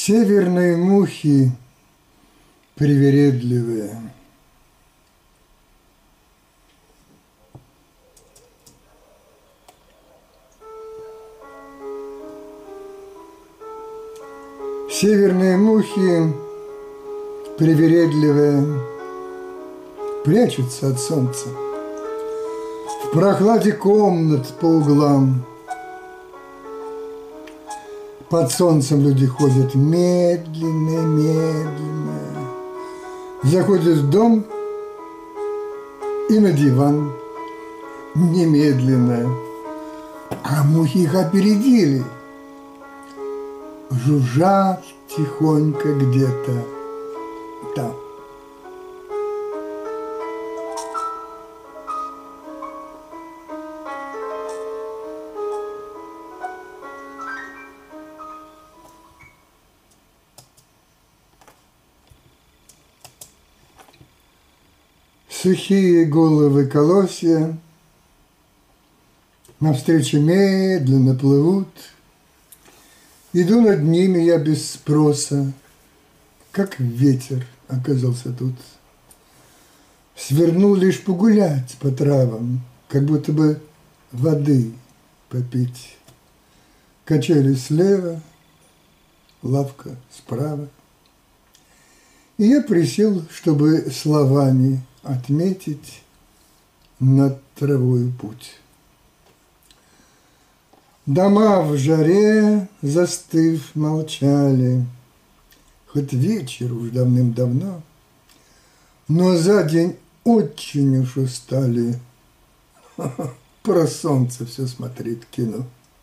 Северные мухи привередливые. Северные мухи привередливые прячутся от солнца в прохладе комнат по углам. Под солнцем люди ходят медленно, медленно, заходят в дом и на диван немедленно. А мухи их опередили, жужжат тихонько где-то там. Сухие головы колосья навстречу медленно плывут. Иду над ними я без спроса, как ветер оказался тут. Свернул лишь погулять по травам, как будто бы воды попить. Качели слева, лавка справа. И я присел, чтобы словами отметить над травою путь. Дома в жаре, застыв, молчали, хоть вечер уж давным-давно, но за день очень уж устали. Про солнце все смотреть кино.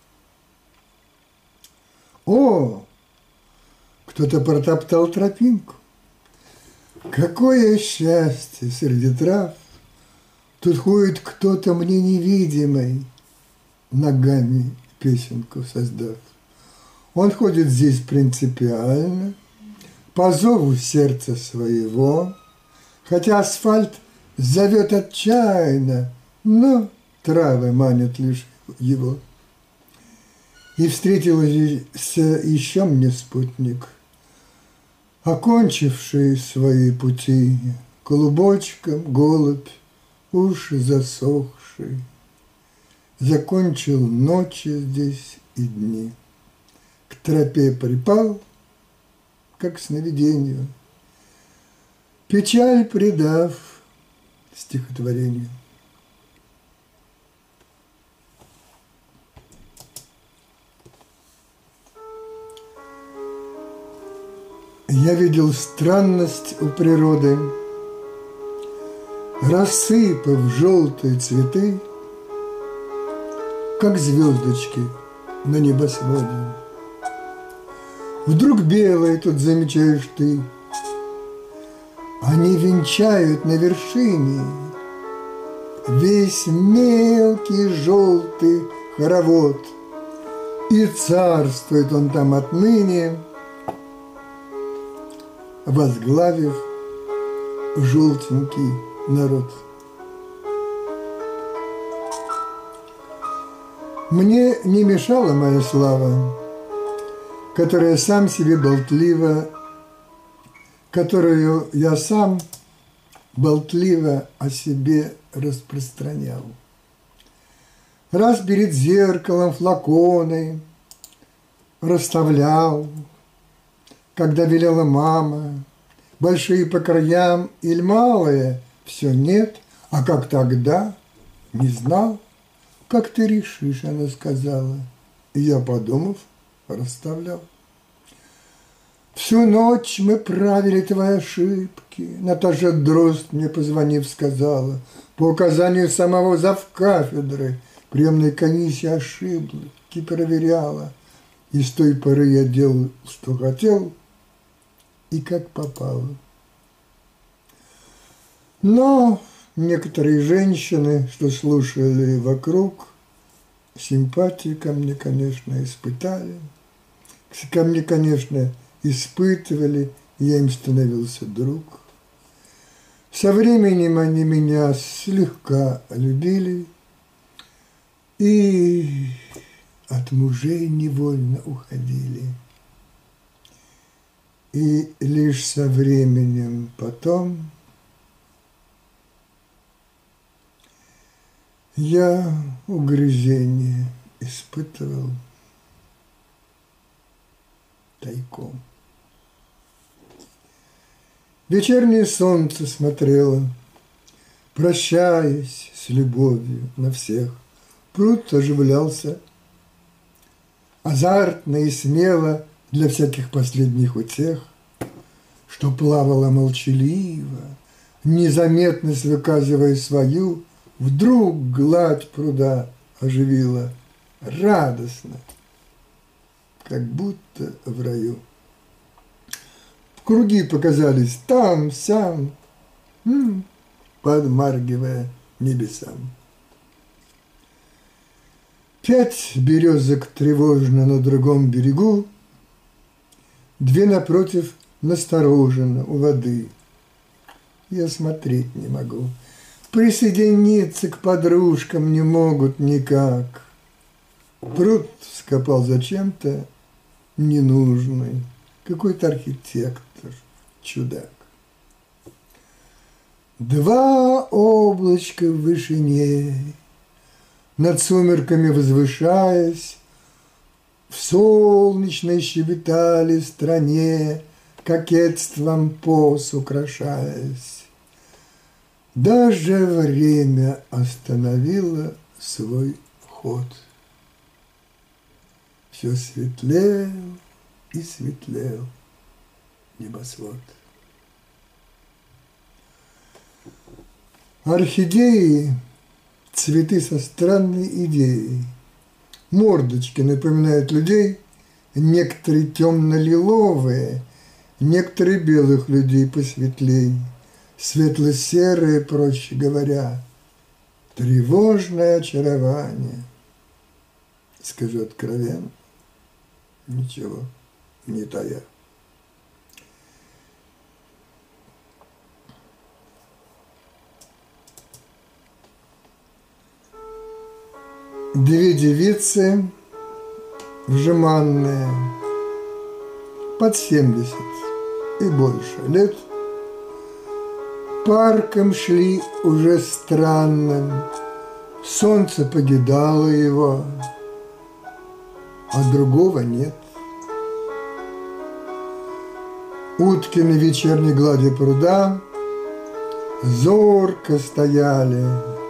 О, кто-то протоптал тропинку. Какое счастье среди трав! Тут ходит кто-то мне невидимый, ногами песенку создав. Он ходит здесь принципиально, по зову сердца своего, хотя асфальт зовет отчаянно, но травы манят лишь его. И встретился еще мне спутник, окончивший свои пути, клубочком голубь, уши засохший, закончил ночи здесь и дни. К тропе припал, как сновидению, печаль придав стихотворению. Я видел странность у природы, рассыпав желтые цветы, как звездочки на небосводе. Вдруг белые тут замечаешь ты, они венчают на вершине весь мелкий желтый хоровод, и царствует он там отныне, возглавив желтенький народ. Мне не мешала моя слава, которая сам себе болтлива, которую я сам болтливо о себе распространял. Раз перед зеркалом флаконы расставлял, когда велела мама, большие по краям или малые, все нет, а как тогда, не знал. Как ты решишь, она сказала, и я, подумав, расставлял. Всю ночь мы правили твои ошибки, Наташа Дрозд мне, позвонив, сказала, по указанию самого завкафедры, приемной комиссии ошибки проверяла, и с той поры я делал, что хотел, и как попало. Но некоторые женщины, что слушали вокруг, симпатии ко мне, конечно, испытали. Ко мне, конечно, испытывали, и я им становился друг. Со временем они меня слегка любили и от мужей невольно уходили. И лишь со временем потом я угрызение испытывал тайком. Вечернее солнце смотрело, прощаясь с любовью на всех. Пруд оживлялся, азартно и смело для всяких последних утех, что плавало молчаливо, незаметность выказывая свою, вдруг гладь пруда оживила радостно, как будто в раю. Круги показались там-сям, подмаргивая небесам. 5 березок тревожно на другом берегу, 2 напротив настороженно у воды. Я смотреть не могу, присоединиться к подружкам не могут никак. Пруд скопал зачем-то ненужный какой-то архитектор, чудак. 2 облачка в вышине, над сумерками возвышаясь, в солнечной щебетали стране, кокетством поз украшаясь. Даже время остановило свой ход. Все светлел и светлел небосвод. Орхидеи – цветы со странной идеей. Мордочки напоминают людей, некоторые темно-лиловые, некоторые белых людей посветлей, светло-серые, проще говоря, тревожное очарование. Скажу откровенно, ничего не тая. Две девицы, жеманные, под 70 и больше лет, парком шли уже странным, солнце покидало его, а другого нет. Утки на вечерней глади пруда зорко стояли,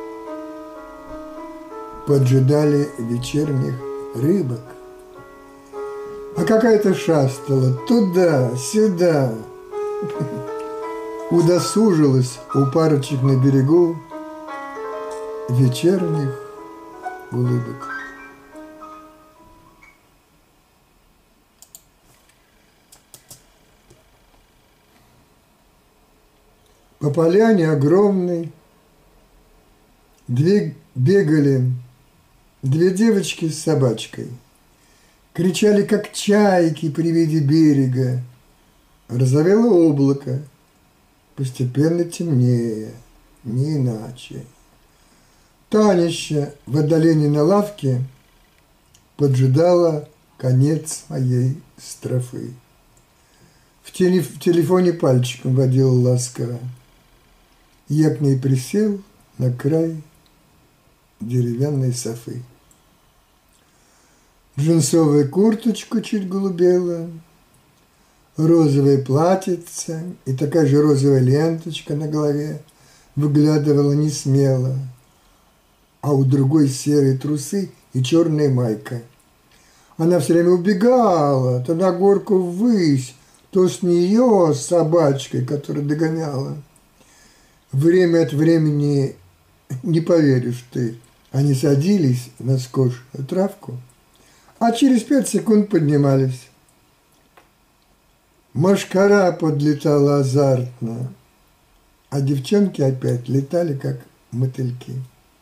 поджидали вечерних рыбок. А какая-то шастала туда-сюда, удосужилась у парочек на берегу вечерних улыбок. По поляне огромной бегали 2 девочки с собачкой. Кричали, как чайки при виде берега. Розовело облако, постепенно темнее, не иначе. Танища в отдалении на лавке поджидала конец моей строфы. В телефоне пальчиком водила ласково. Я к ней присел на край деревянной софы. Джинсовая курточка чуть голубела, розовое платьице и такая же розовая ленточка на голове выглядывала несмело, а у другой серые трусы и черная майка. Она все время убегала, то на горку ввысь, то с нее с собачкой, которая догоняла. Время от времени, не поверишь ты, они садились на скошенную травку, а через 5 секунд поднимались. Мошкара подлетала азартно, а девчонки опять летали, как мотыльки.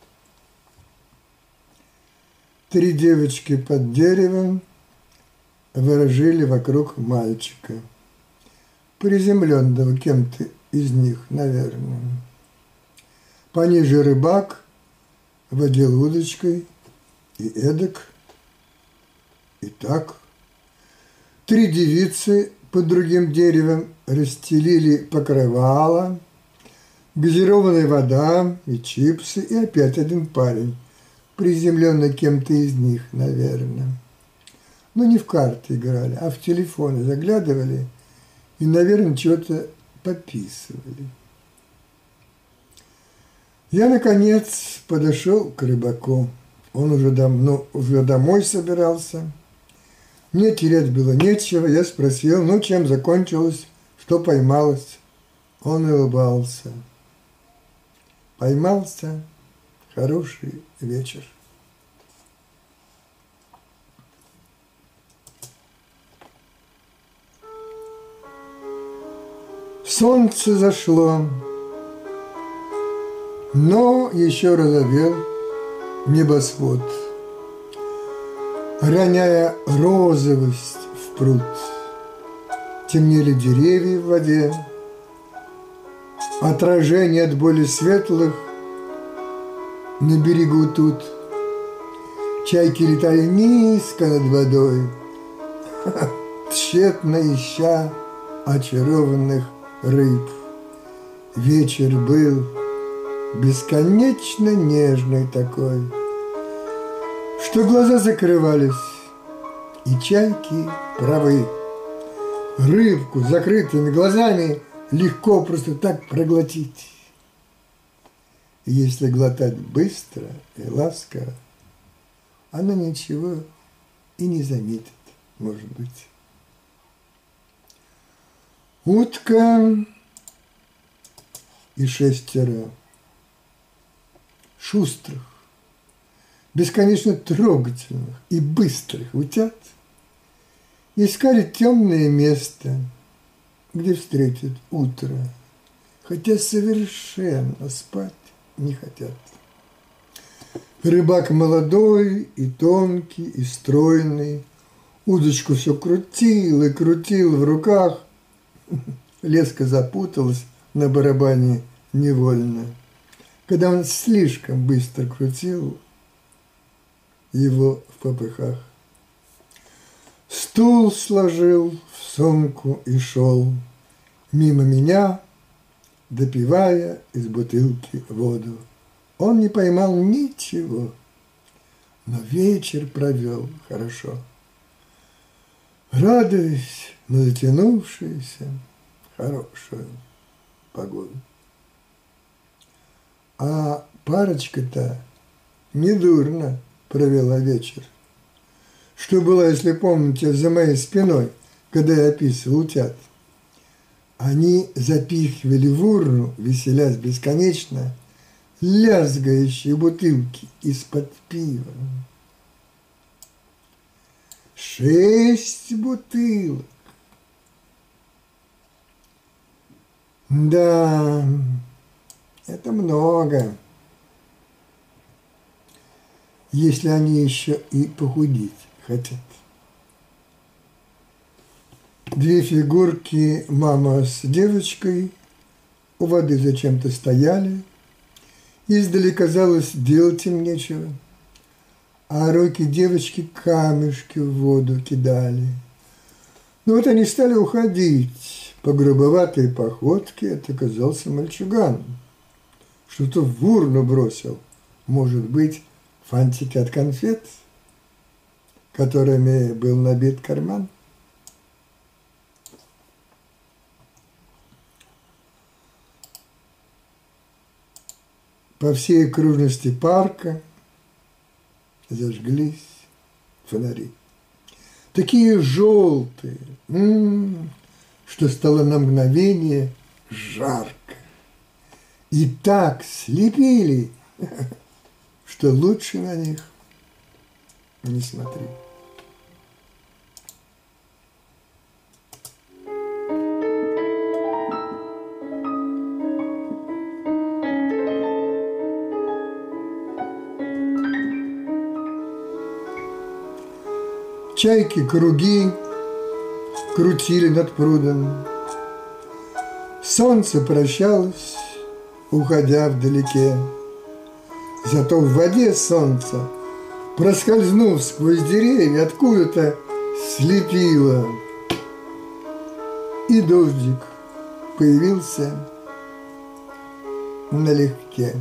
3 девочки под деревом ворожили вокруг мальчика, приземленного кем-то из них, наверное. Пониже рыбак водил удочкой и эдак, и так. 3 девицы Под другим деревом расстелили покрывало, газированная вода и чипсы, и опять один парень, приземленный кем-то из них, наверное. Но не в карты играли, а в телефоны заглядывали и, наверное, чего-то пописывали. Я, наконец, подошел к рыбаку. Он уже домой собирался. Мне терять было нечего. Я спросил, ну, чем закончилось, что поймалось. Он улыбался. Поймался хороший вечер. Солнце зашло, но еще розовел небосвод, роняя розовость в пруд. Темнели деревья в воде, отражение от более светлых на берегу тут. Чайки летали низко над водой, тщетно ища очарованных рыб. Вечер был бесконечно нежный такой, что глаза закрывались, и чайки правы. Рыбку с закрытыми глазами легко просто так проглотить. И если глотать быстро и ласково, она ничего и не заметит, может быть. Утка и 6 шустрых, бесконечно трогательных и быстрых утят искали темное место, где встретят утро, хотя совершенно спать не хотят. Рыбак молодой и тонкий, и стройный, удочку все крутил и крутил в руках. Леска запуталась на барабане невольно, когда он слишком быстро крутил его в попыхах. Стул сложил в сумку и шел мимо меня, допивая из бутылки воду. Он не поймал ничего, но вечер провел хорошо, радуясь на затянувшуюся хорошую погоду. А парочка-то недурно провела вечер. Что было, если помните, за моей спиной, когда я описывал утят? Они запихивали в урну, веселясь бесконечно, лязгающие бутылки из-под пива. 6 бутылок. Да, это много, если они еще и похудеть хотят. 2 фигурки, мама с девочкой, у воды зачем-то стояли. Издали казалось, делать им нечего, а руки девочки камешки в воду кидали. Но вот они стали уходить по грубоватой походке. Это оказался мальчуган. Что-то в урну бросил. Может быть, фантики от конфет, которыми был набит карман? По всей окружности парка зажглись фонари. Такие желтые, что стало на мгновение жарко. И так слепили, что лучше на них не смотри. Чайки круги крутили над прудом. Солнце прощалось, уходя вдалеке. Зато в воде солнце, проскользнув сквозь деревья, откуда-то слепило И дождик появился налегке.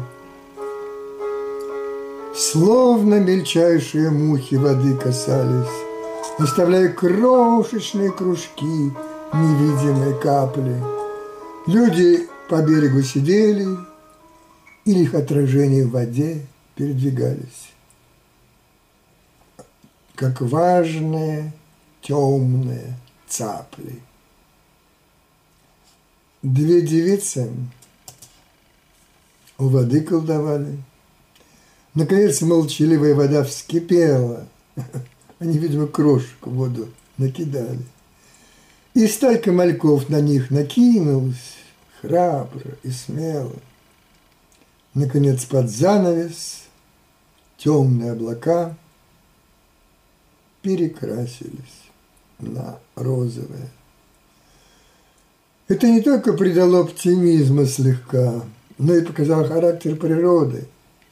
Словно мельчайшие мухи воды касались, оставляя крошечные кружки, невидимые капли. Люди по берегу сидели, или их отражения в воде передвигались, как важные темные цапли. Две девицы у воды колдовали. Наконец молчаливая вода вскипела. Они, видимо, крошек в воду накидали. И стайка мальков на них накинулась, храбро и смело. Наконец под занавес темные облака перекрасились на розовое. Это не только придало оптимизма слегка, но и показало характер природы.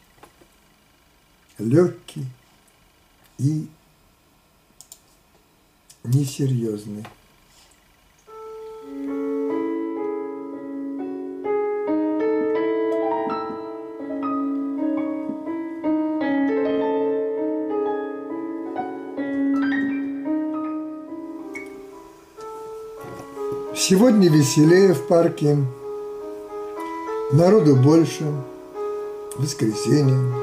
Легкий и несерьезный. Сегодня веселее в парке, народу больше, воскресенье.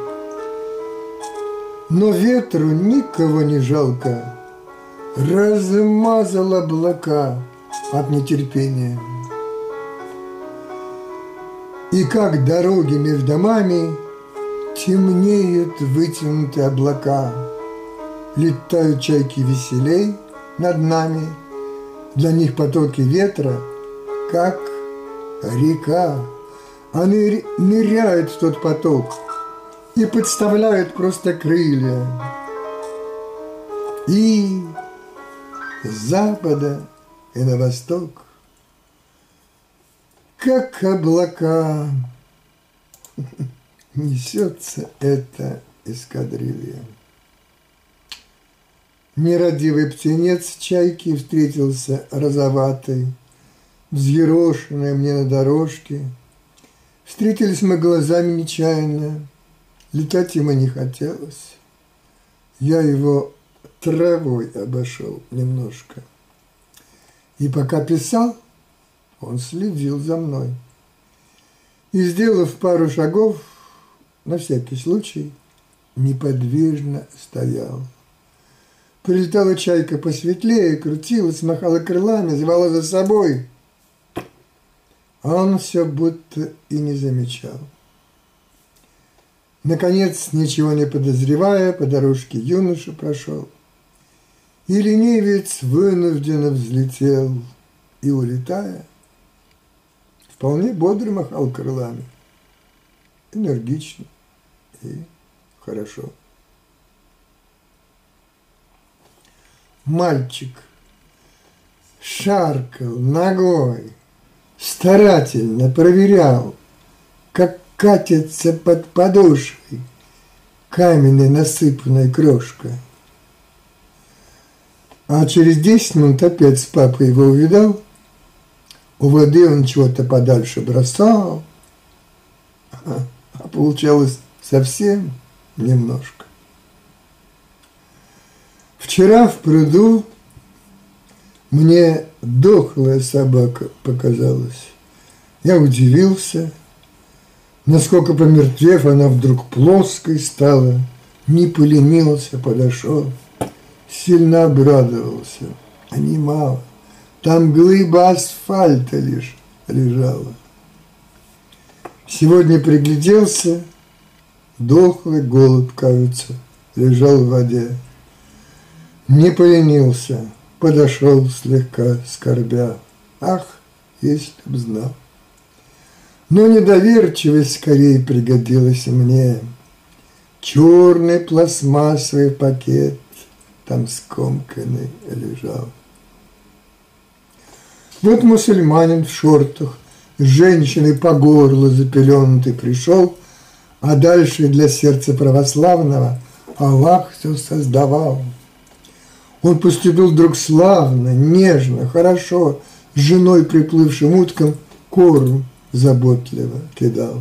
Но ветру никого не жалко, размазал облака от нетерпения. И как дороги между домами темнеют вытянутые облака, летают чайки веселей над нами. Для них потоки ветра, как река. Они ныряют в тот поток и подставляют просто крылья. И с запада и на восток, как облака, несется эта эскадрилья. Нерадивый птенец чайки встретился розоватый, взъерошенный мне на дорожке. Встретились мы глазами нечаянно, летать ему не хотелось. Я его травой обошел немножко. И пока писал, он следил за мной. И, сделав пару шагов, на всякий случай, неподвижно стоял. Прилетала чайка посветлее, крутилась, махала крылами, звала за собой. А он все будто и не замечал. Наконец, ничего не подозревая, по дорожке юноша прошел. И ленивец вынужденно взлетел и, улетая, вполне бодро махал крылами. Энергично и хорошо. Мальчик шаркал ногой, старательно проверял, как катится под подошвой каменная насыпанная крошка. А через 10 минут опять с папой его увидал. У воды он чего-то подальше бросал, а получалось совсем немножко. Вчера в пруду мне дохлая собака показалась. Я удивился, насколько, помертвев, она вдруг плоской стала, не поленился, подошел, сильно обрадовался, а немало. Там глыба асфальта лишь лежала. Сегодня пригляделся, дохлый голубь, кажется, лежал в воде. Не поленился, подошел слегка скорбя. Ах, если б знал. Но недоверчивость скорее пригодилась мне. Черный пластмассовый пакет там скомканный лежал. Вот мусульманин в шортах, с женщиной по горло запеленутый пришел, а дальше для сердца православного Аллах все создавал. Он поступил вдруг славно, нежно, хорошо, с женой приплывшим уткам корм заботливо кидал.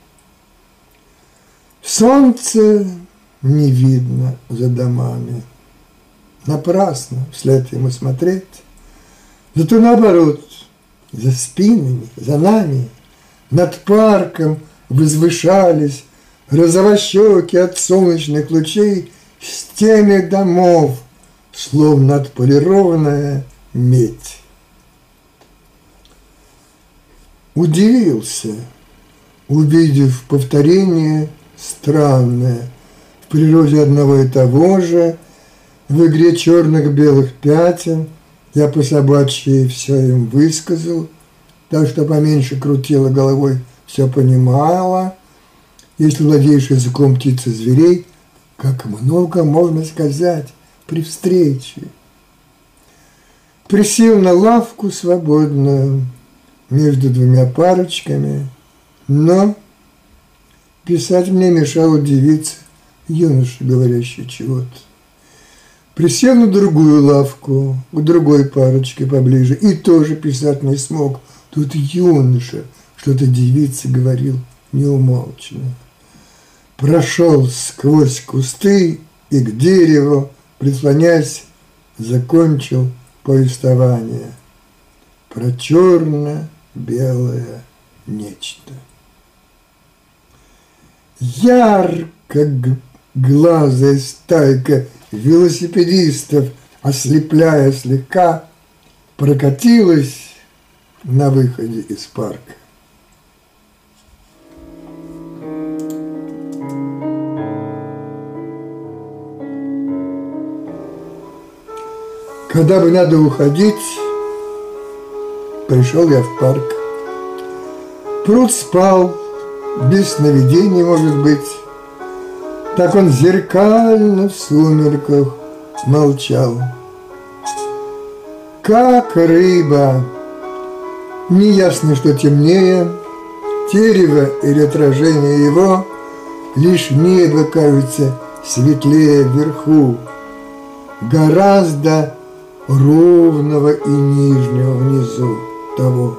Солнце не видно за домами. Напрасно вслед ему смотреть. Зато наоборот, за спинами, за нами, над парком возвышались розовощеки от солнечных лучей стены домов, словно отполированная медь. Удивился, увидев повторение странное в природе одного и того же, в игре черных-белых пятен. Я по собачьи все им высказал, так что поменьше крутила головой, все понимала. Если владеешь языком птиц и зверей, как много можно сказать при встрече. Присел на лавку свободную между двумя парочками, но писать мне мешала девица, юноша, говорящий чего-то. Присел на другую лавку, к другой парочке поближе, и тоже писать не смог. Тут юноша что-то девице говорил неумолчно. Прошел сквозь кусты и к дереву, прислонясь, закончил повествование про черно-белое нечто. Ярко глазая стайка велосипедистов, ослепляя слегка, прокатилась на выходе из парка. Когда бы надо уходить, пришел я в парк. Пруд спал, без сновидений, может быть. Так он зеркально в сумерках молчал. Как рыба, неясно, что темнее, терево или отражение его, лишь небо кажется светлее вверху, гораздо ровного и нижнего внизу того.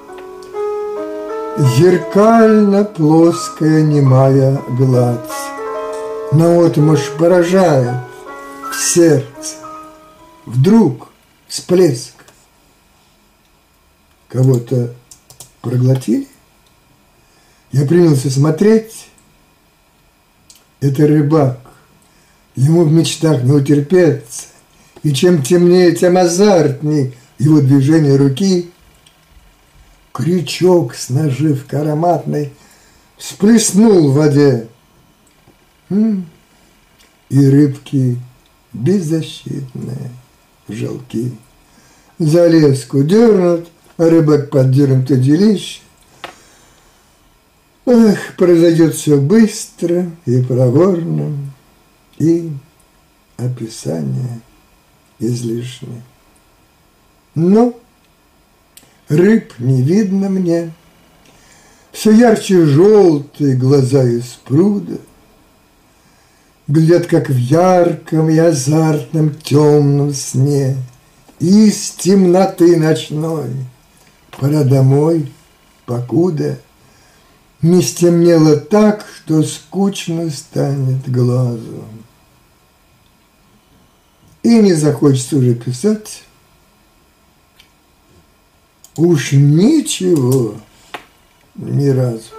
Зеркально плоская немая гладь наотмашь поражает в сердце. Вдруг всплеск. Кого-то проглотили? Я принялся смотреть. Это рыбак. Ему в мечтах не утерпеться. И чем темнее, тем азартней его движение руки. Крючок с наживкой ароматной всплеснул в воде. И рыбки беззащитные, жалки. За леску дернут, а рыбак поддернут удилище. Эх, произойдет все быстро и проворно, и описание излишне. Но рыб не видно мне, все ярче желтые глаза из пруда глядят, как в ярком и азартном темном сне. Из темноты ночной пора домой, покуда не стемнело так, что скучно станет глазу. И не захочется уже писать. Уж ничего ни разу.